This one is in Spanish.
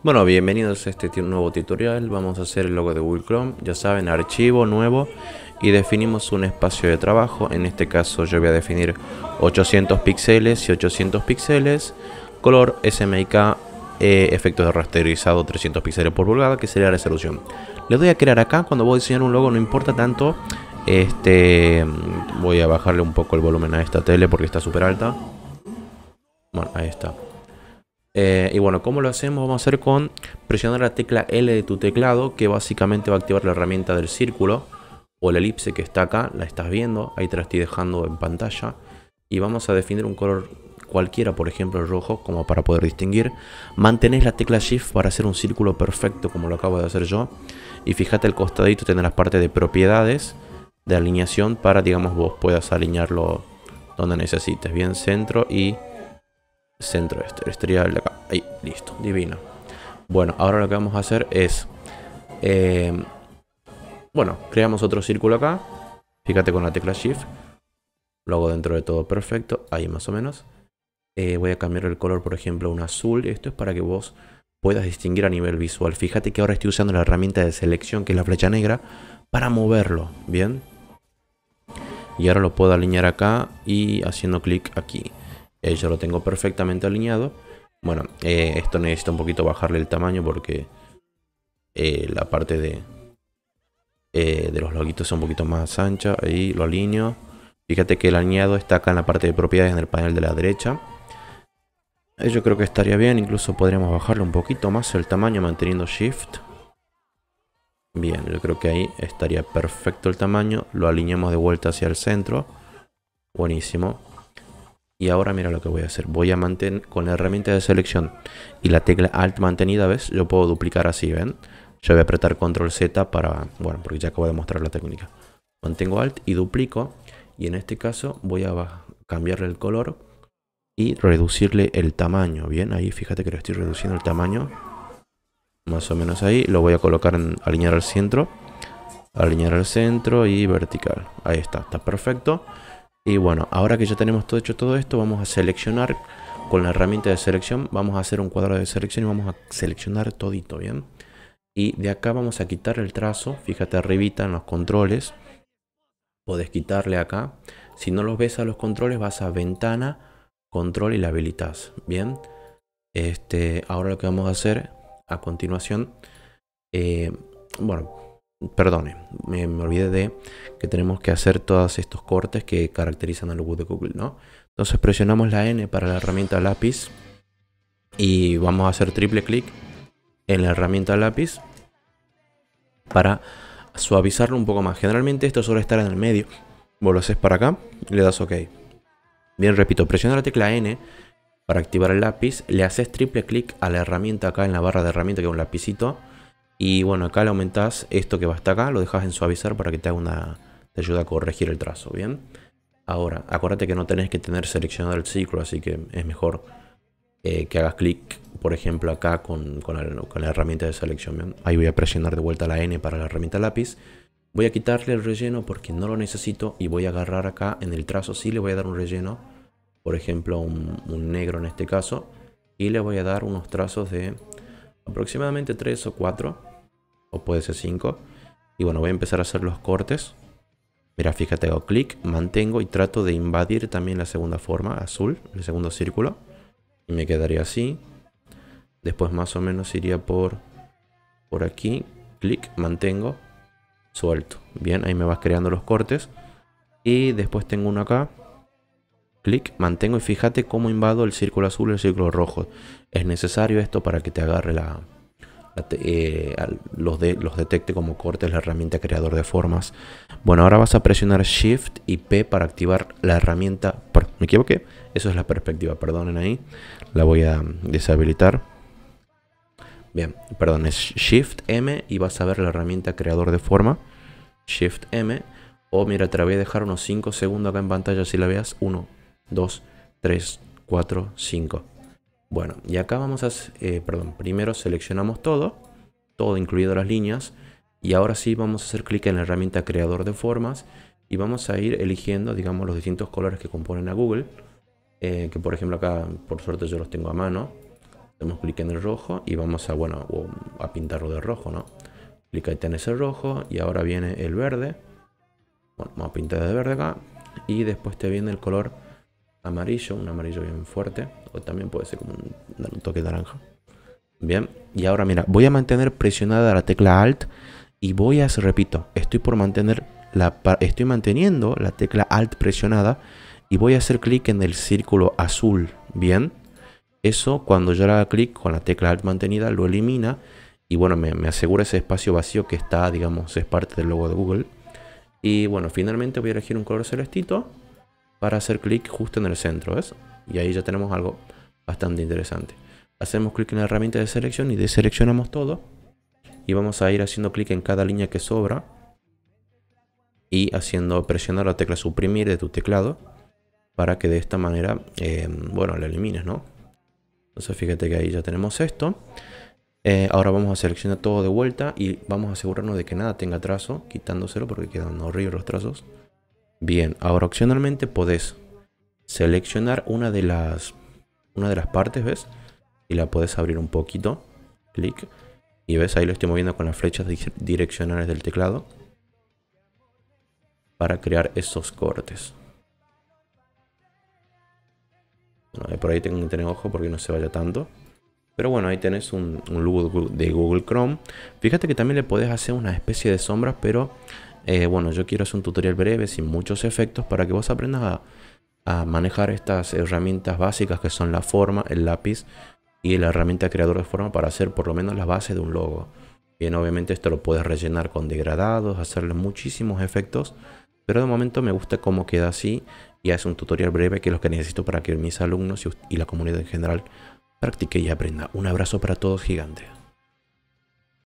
Bueno, bienvenidos a este nuevo tutorial. Vamos a hacer el logo de Google Chrome. Ya saben, archivo nuevo y definimos un espacio de trabajo. En este caso yo voy a definir 800 píxeles y 800 píxeles. Color SMYK, efectos de rasterizado 300 píxeles por pulgada, que sería la resolución. Le doy a crear acá. Cuando voy a diseñar un logo no importa tanto. Voy a bajarle un poco el volumen a esta tele porque está súper alta. Bueno, ahí está. Y bueno, ¿cómo lo hacemos? Vamos a hacer con presionar la tecla L de tu teclado, que básicamente va a activar la herramienta del círculo o la elipse que está acá. La estás viendo, ahí te la estoy dejando en pantalla. Y vamos a definir un color cualquiera, por ejemplo el rojo, como para poder distinguir. Mantenés la tecla Shift para hacer un círculo perfecto, como lo acabo de hacer yo. Y fíjate, al costadito tenés las partes de propiedades de alineación para, digamos, vos puedas alinearlo donde necesites. Bien, centro y centro estrial de acá. Ahí, listo, divino. Bueno, ahora lo que vamos a hacer es bueno, creamos otro círculo acá. Fíjate con la tecla Shift. Lo hago dentro de todo perfecto. Ahí más o menos. Voy a cambiar el color, por ejemplo, a un azul. Esto es para que vos puedas distinguir a nivel visual. Fíjate que ahora estoy usando la herramienta de selección, que es la flecha negra, para moverlo. Bien. Y ahora lo puedo alinear acá y haciendo clic aquí. Yo lo tengo perfectamente alineado. Bueno, esto necesita un poquito bajarle el tamaño porque la parte de los loguitos es un poquito más ancha. Ahí lo alineo. Fíjate que el alineado está acá en la parte de propiedades, en el panel de la derecha. Yo creo que estaría bien. Incluso podríamos bajarle un poquito más el tamaño manteniendo Shift. Bien, yo creo que ahí estaría perfecto el tamaño. Lo alineamos de vuelta hacia el centro. Buenísimo. Y ahora mira lo que voy a hacer. Voy a mantener con la herramienta de selección y la tecla Alt mantenida, ¿ves? Yo puedo duplicar así, ¿ven? Yo voy a apretar Control Z para, bueno, porque ya acabo de mostrar la técnica. Mantengo Alt y duplico. Y en este caso voy a cambiarle el color y reducirle el tamaño. Bien, ahí fíjate que le estoy reduciendo el tamaño. Más o menos ahí. Lo voy a colocar en alinear al centro. Alinear al centro y vertical. Ahí está, está perfecto. Y bueno, ahora que ya tenemos todo hecho todo esto, vamos a seleccionar con la herramienta de selección. Vamos a hacer un cuadro de selección y vamos a seleccionar todito, ¿bien? Y de acá vamos a quitar el trazo. Fíjate arribita en los controles. Podés quitarle acá. Si no los ves a los controles, vas a ventana, control y la habilitas, ¿bien? Ahora lo que vamos a hacer a continuación, bueno, perdone, me olvidé de que tenemos que hacer todos estos cortes que caracterizan al logo de Google, ¿no? Entonces presionamos la N para la herramienta lápiz y vamos a hacer triple clic en la herramienta lápiz para suavizarlo un poco más. Generalmente esto suele estar en el medio. Vos lo haces para acá y le das OK. Bien, repito, presiona la tecla N para activar el lápiz. Le haces triple clic a la herramienta acá en la barra de herramienta, que es un lapicito. Y bueno, acá le aumentás esto que va hasta acá, lo dejas en suavizar para que te ayude a corregir el trazo, ¿bien? Ahora, acuérdate que no tenés que tener seleccionado el círculo, así que es mejor que hagas clic, por ejemplo, acá con la herramienta de selección, ¿bien? Ahí voy a presionar de vuelta la N para la herramienta lápiz. Voy a quitarle el relleno porque no lo necesito y voy a agarrar acá en el trazo, sí le voy a dar un relleno, por ejemplo, un negro en este caso, y le voy a dar unos trazos de aproximadamente 3 o 4, o puede ser 5. Y bueno, voy a empezar a hacer los cortes. Mira, fíjate, hago clic, mantengo y trato de invadir también la segunda forma, azul, el segundo círculo. Y me quedaría así. Después más o menos iría por aquí, clic, mantengo, suelto. Bien, ahí me vas creando los cortes. Y después tengo uno acá. Clic, mantengo y fíjate cómo invado el círculo azul y el círculo rojo. Es necesario esto para que te agarre los detecte como cortes la herramienta creador de formas. Bueno, ahora vas a presionar Shift y P para activar la herramienta. Me equivoqué, eso es la perspectiva, perdonen ahí. La voy a deshabilitar. Bien, perdón, es Shift M y vas a ver la herramienta creador de forma. Shift M. O mira, te la voy a dejar unos 5 segundos acá en pantalla si la veas. 1, 2, 3, 4, 5. Bueno, y acá vamos a, primero seleccionamos todo incluido las líneas. Y ahora sí vamos a hacer clic en la herramienta creador de formas. Y vamos a ir eligiendo, digamos, los distintos colores que componen a Google. Que por ejemplo acá, por suerte yo los tengo a mano. Hacemos clic en el rojo y vamos a, bueno, a pintarlo de rojo, ¿no? Clic ahí, tenés el rojo y ahora viene el verde. Bueno, vamos a pintar de verde acá. Y después te viene el color amarillo, un amarillo bien fuerte. O también puede ser como un toque naranja. Bien, y ahora mira, voy a mantener presionada la tecla Alt. Y voy a, repito, estoy manteniendo la tecla Alt presionada. Y voy a hacer clic en el círculo azul. Bien. Eso, cuando yo le haga clic con la tecla Alt mantenida, lo elimina. Y bueno, me asegura ese espacio vacío que está, digamos, es parte del logo de Google. Y bueno, finalmente voy a elegir un color celestito para hacer clic justo en el centro, ¿ves? Y ahí ya tenemos algo bastante interesante. Hacemos clic en la herramienta de selección y deseleccionamos todo. Y vamos a ir haciendo clic en cada línea que sobra. Y presionar la tecla suprimir de tu teclado. Para que de esta manera, bueno, la elimines, ¿no? Entonces fíjate que ahí ya tenemos esto. Ahora vamos a seleccionar todo de vuelta y vamos a asegurarnos de que nada tenga trazo, quitándoselo porque quedan horribles los trazos. Bien, ahora opcionalmente podés seleccionar una de las partes, ¿ves? Y la podés abrir un poquito, clic, y ves ahí lo estoy moviendo con las flechas direccionales del teclado para crear esos cortes. Bueno, por ahí tengo que tener ojo porque no se vaya tanto. Pero bueno, ahí tenés un logo de Google Chrome. Fíjate que también le podés hacer una especie de sombras, pero bueno, yo quiero hacer un tutorial breve sin muchos efectos para que vos aprendas a manejar estas herramientas básicas que son la forma, el lápiz y la herramienta creador de forma para hacer por lo menos la base de un logo. Bien, obviamente esto lo puedes rellenar con degradados, hacerle muchísimos efectos, pero de momento me gusta cómo queda así y hace un tutorial breve que es lo que necesito para que mis alumnos y la comunidad en general practique y aprenda. Un abrazo para todos gigante.